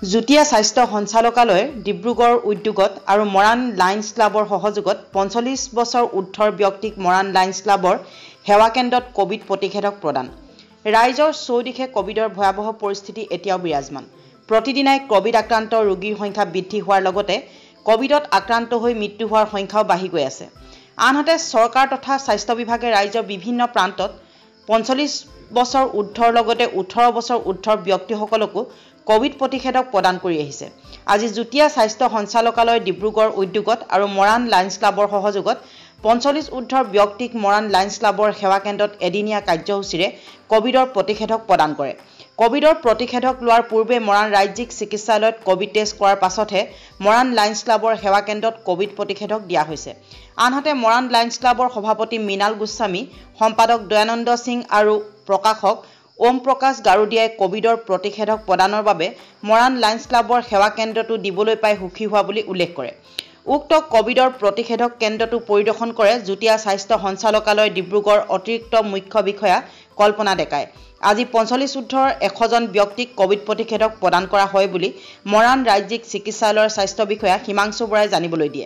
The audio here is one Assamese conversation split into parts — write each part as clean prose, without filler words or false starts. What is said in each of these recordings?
যুটীয়া স্বাস্থ্য সঞ্চালকালয়ৰ ডিব্ৰুগড় উদ্যোগত আৰু মৰাণ লায়ন্স ক্লাবৰ সহযোগত ৪৫ বছৰ ঊৰ্ধৰ ব্যক্তিক মৰাণ লায়ন্স ক্লাবৰ সেৱা কেন্দ্ৰত কোভিড প্ৰতিষেধক প্ৰদান। ৰাইজৰ চৌদিশে কোভিডৰ ভয়াৱহ পৰিস্থিতি এতিয়াও বিৰাজমান। প্ৰতিদিনাই কোভিড আক্ৰান্ত ৰোগীৰ সংখ্যা বৃদ্ধি হোৱাৰ লগতে কোভিডত আক্ৰান্ত হৈ মৃত্যু হোৱাৰ সংখ্যাও বাঢ়ি গৈ আছে। আনহাতে চৰকাৰ তথা স্বাস্থ্য বিভাগে ৰাজ্যৰ বিভিন্ন প্ৰান্তত ৪৫ বছৰ ঊৰ্ধৰ লগতে ১৮ বছৰ ঊৰ্ধৰ ব্যক্তিসকলকো কোভিড প্ৰতিষেধক প্ৰদান কৰি আহিছে। আজি যুটীয়া স্বাস্থ্য সঞ্চালকালয় ডিব্ৰুগড় উদ্যোগত আৰু মৰাণ লায়ন্স ক্লাবৰ সহযোগত ৪৫ ঊৰ্ধৰ ব্যক্তিক মৰাণ লায়ন্স ক্লাবৰ সেৱা কেন্দ্ৰত এদিনীয়া কাৰ্যসূচীৰে কোভিডৰ প্ৰতিষেধক প্ৰদান কৰে। কোভিডৰ প্ৰতিষেধক লোৱাৰ পূৰ্বে মৰাণ ৰাজ্যিক চিকিৎসালয়ত কোভিড টেষ্ট কৰাৰ পাছতহে মৰাণ লায়ন্স ক্লাবৰ সেৱা কেন্দ্ৰত কোভিড প্ৰতিষেধক দিয়া হৈছে। আনহাতে মৰাণ লায়ন্স ক্লাবৰ সভাপতি মৃণাল গোস্বামী, সম্পাদক দয়ানন্দ সিং আৰু প্ৰকাশক ওম প্ৰকাশ গাৰুডিয়াই কোভিডৰ প্ৰতিষেধক প্ৰদানৰ বাবে মৰাণ লায়ন্স ক্লাবৰ সেৱা কেন্দ্ৰটো দিবলৈ পাই সুখী হোৱা বুলি উল্লেখ কৰে। উক্ত কোভিডৰ প্ৰতিষেধক কেন্দ্ৰটো পৰিদৰ্শন কৰে যুটীয়া স্বাস্থ্য সঞ্চালকালয় ডিব্ৰুগড় অতিৰিক্ত মুখ্য বিষয়া কল্পনা ডেকাই। আজি ৪৫ ঊৰ্ধৰ ১০০জন ব্যক্তিক কোভিড প্ৰতিষেধক প্ৰদান কৰা হয় বুলি মৰাণ ৰাজ্যিক চিকিৎসালয়ৰ স্বাস্থ্য বিষয়া হিমাংশু বৰাই জানিবলৈ দিয়ে।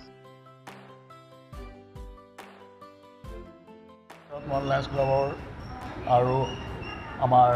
মৰাণ লায়ন্স ক্লাবৰ আৰু আমাৰ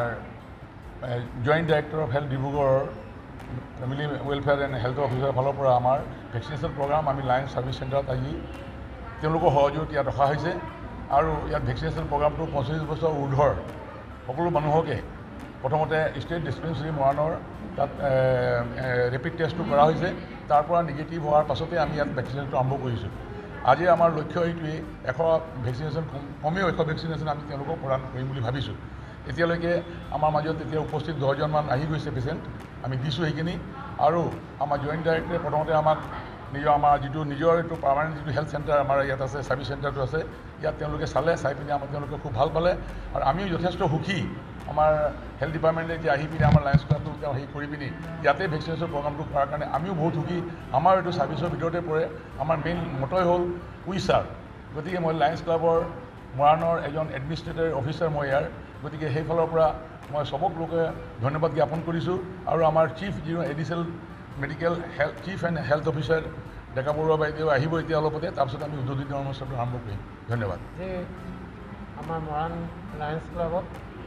জইণ্ট ডাইৰেক্টৰ অফ হেল্থ ডিব্ৰুগড়ৰ ফেমিলি ৱেলফেয়াৰ এণ্ড হেল্থ অফিচাৰৰ ফালৰ পৰা আমাৰ ভেকচিনেশ্যন প্ৰগ্ৰাম আমি লায়ন্স ছাৰ্ভিচ চেণ্টাৰত আহি তেওঁলোকৰ সহযোগত ইয়াত ৰখা হৈছে আৰু ইয়াত ভেকচিনেশ্যন প্ৰগ্ৰামটো ৪৫ বছৰ ঊৰ্ধৰ সকলো মানুহকে প্ৰথমতে ষ্টেট ডিছপেঞ্চেৰী মৰাণৰ তাত ৰেপিড টেষ্টটো কৰা হৈছে। তাৰ পৰা নিগেটিভ হোৱাৰ পাছতে আমি ইয়াত ভেকচিনেশ্যনটো আৰম্ভ কৰিছোঁ। আজি আমাৰ লক্ষ্য এইটোৱেই ১০০ ভেকচিনেশ্যন কমেও ১০০ ভেকচিনেশ্যন আমি তেওঁলোকক প্ৰদান কৰিম বুলি ভাবিছোঁ। এতিয়ালৈকে আমাৰ মাজত এতিয়া উপস্থিত ১০জনমান আহি গৈছে পেচেণ্ট, আমি দিছোঁ সেইখিনি। আৰু আমাৰ জইণ্ট ডাইৰেক্টৰে প্ৰথমতে আমাক আমাৰ নিজৰ এইটো পাৰ্মানেণ্ট যিটো হেল্থ চেণ্টাৰ আমাৰ ইয়াত আছে, ছাৰ্ভিচ চেণ্টাৰটো আছে, ইয়াত তেওঁলোকে চাই পিনে তেওঁলোকে খুব ভাল পালে আৰু আমিও যথেষ্ট সুখী। আমাৰ হেল্থ ডিপাৰ্টমেণ্টে এতিয়া আহি পিনে আমাৰ লায়ন্স ক্লাবটো হেৰি কৰি পিনি ইয়াতে ভেকচিনেশ্যন প্ৰগ্ৰামটো কৰাৰ কাৰণে আমিও বহুত সুখী। আমাৰ এইটো ছাৰ্ভিচৰ ভিতৰতে পৰে। আমাৰ মেইন মটই হ'ল উই ছাৰ্ভ। গতিকে মই লায়ন্স ক্লাবৰ মৰাণৰ এজন এডমিনিষ্ট্ৰেটিভ অফিচাৰ মই ইয়াৰ, গতিকে সেইফালৰ পৰা মই চবক লোকে ধন্যবাদ জ্ঞাপন কৰিছোঁ। আৰু আমাৰ চিফ যিটো additional medical chief and health officer Deka Baruah বাইদেউ আহিব এতিয়া অলপতে, তাৰপিছত আমি উদ্বোধনী অনুষ্ঠানটো আৰম্ভ কৰিম। ধন্যবাদ। আমাৰ মৰাণ লায়ন্স ক্লাবত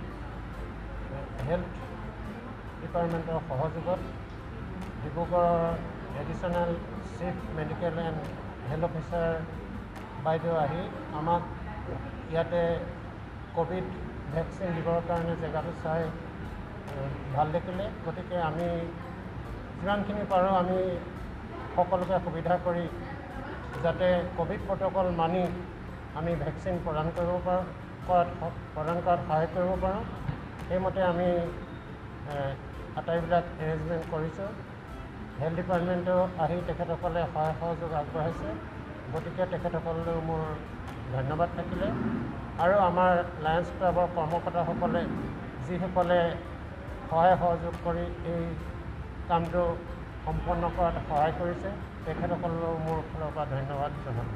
হেল্থ ডিপাৰ্টমেণ্টৰ সহযোগত ডিব্ৰুগড়ৰ additional chief medical and health officer বাইদেউ আহি আমাক ইয়াতে কোভিড ভেকচিন দিবৰ কাৰণে জেগাটো চাই ভাল দেখিলে। গতিকে আমি যিমানখিনি পাৰোঁ আমি সকলোকে সুবিধা কৰি যাতে কোভিড প্ৰট'কল মানি আমি ভেকচিন প্ৰদান কৰাত সহায় কৰিব পাৰোঁ, সেইমতে আমি আটাইবিলাক এৰেঞ্জমেণ্ট কৰিছোঁ। হেল্থ ডিপাৰ্টমেণ্টেও আহি তেখেতসকলে সহায় সহযোগ আগবঢ়াইছে, গতিকে তেখেতসকলেও মোৰ ধন্যবাদ থাকিলে। আৰু আমাৰ লায়ন্স ক্লাবৰ কৰ্মকৰ্তাসকলে যিসকলে সহায় সহযোগ কৰি এই কামটো সম্পন্ন কৰাত সহায় কৰিছে, তেখেতসকলেও মোৰ ফালৰ পৰা ধন্যবাদ জনালোঁ।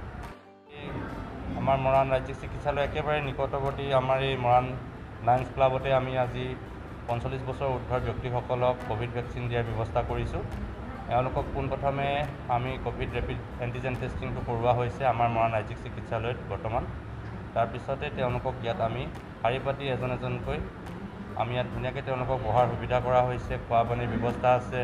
আমাৰ মৰাণ ৰাজ্যিক চিকিৎসালয় একেবাৰে নিকটৱৰ্তী আমাৰ এই মৰাণ লায়ন্স ক্লাবতে আমি আজি ৪৫ বছৰ ঊৰ্ধৰ ব্যক্তিসকলক কোভিড ভেকচিন দিয়াৰ ব্যৱস্থা কৰিছোঁ। এওঁলোকক পোনপ্ৰথমে আমি কোভিড ৰেপিড এণ্টিজেন টেষ্টিংটো কৰোৱা হৈছে আমাৰ মৰাণ ৰাজ্যিক চিকিৎসালয়ত বৰ্তমান। তাৰপিছতে তেওঁলোকক ইয়াত আমি শাৰী পাতি এজন এজনকৈ আমি ইয়াত ধুনীয়াকৈ তেওঁলোকক বহাৰ সুবিধা কৰা হৈছে। খোৱা পানীৰ ব্যৱস্থা আছে,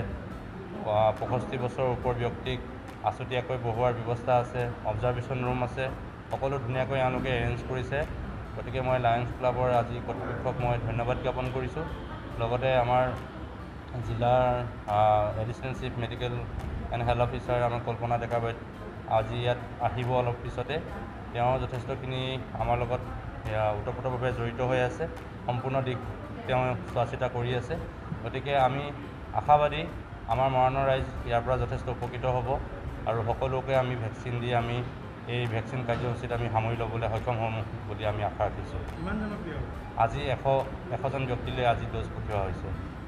৬৫ বছৰৰ ওপৰ ব্যক্তিক আছুতীয়াকৈ বহোৱাৰ ব্যৱস্থা আছে, অবজাৰ্ভেশ্যন ৰুম আছে, সকলো ধুনীয়াকৈ এওঁলোকে এৰেঞ্জ কৰিছে। গতিকে মই লায়ন্স ক্লাবৰ আজি কৰ্তৃপক্ষক মই ধন্যবাদ জ্ঞাপন কৰিছোঁ। লগতে আমাৰ জিলাৰ additional chief medical and health officer আমাৰ কল্পনা ডেকা বাইদেউ আজি ইয়াত আহিব অলপ পিছতে। তেওঁ যথেষ্টখিনি আমাৰ লগত ওতঃপ্ৰোতভাৱে জড়িত হৈ আছে, সম্পূৰ্ণ দিশ তেওঁ চোৱা চিতা কৰি আছে। গতিকে আমি আশাবাদী আমাৰ মৰাণৰ ৰাইজ ইয়াৰ পৰা যথেষ্ট উপকৃত হ'ব আৰু সকলোকে আমি ভেকচিন দি আমি এই ভেকচিন কাৰ্যসূচীত আমি সামৰি ল'বলৈ সক্ষম হ'ম বুলি আমি আশা ৰাখিছোঁ। আজি ১০০জন ব্যক্তিলৈ আজি ড'জ পঠিওৱা হৈছে।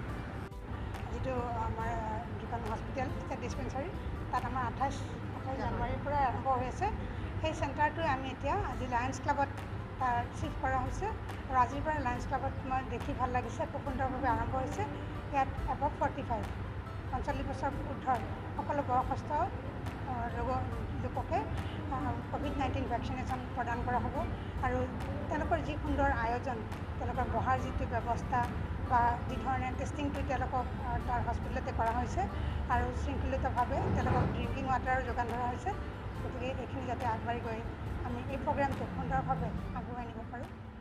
যিটো আমাৰ যিখন হস্পিটেল ষ্টেট ডিছপেঞ্চাৰী, তাত আমাৰ ২৮ জানুৱাৰীৰ পৰা আৰম্ভ হৈ আছে। সেই চেণ্টাৰটোৱে আমি এতিয়া আজি লায়ন্স ক্লাবত চিফ্ট কৰা হৈছে আৰু আজিৰ পৰা লায়ন্স ক্লাবত মই দেখি ভাল লাগিছে, খুব সুন্দৰভাৱে আৰম্ভ হৈছে। ইয়াত এবাভ 45 45 বছৰ ঊৰ্ধৰ সকলো বয়সস্থ লোককে COVID-19 ভেকচিনেশ্যন প্ৰদান কৰা হ'ব আৰু তেওঁলোকৰ যি সুন্দৰ আয়োজন তেওঁলোকৰ বহাৰ যিটো ব্যৱস্থা বা যি ধৰণে টেষ্টিংটো তেওঁলোকক তাৰ হস্পিটেলতে কৰা হৈছে আৰু শৃংখলিতভাৱে তেওঁলোকক ড্ৰিংকিং ৱাটাৰো যোগান ধৰা হৈছে গতিকে এইখিনি যাতে আগবাঢ়ি গৈ আমি এই প্ৰগ্ৰামটো সুন্দৰভাৱে আগুৱাই নিব পাৰোঁ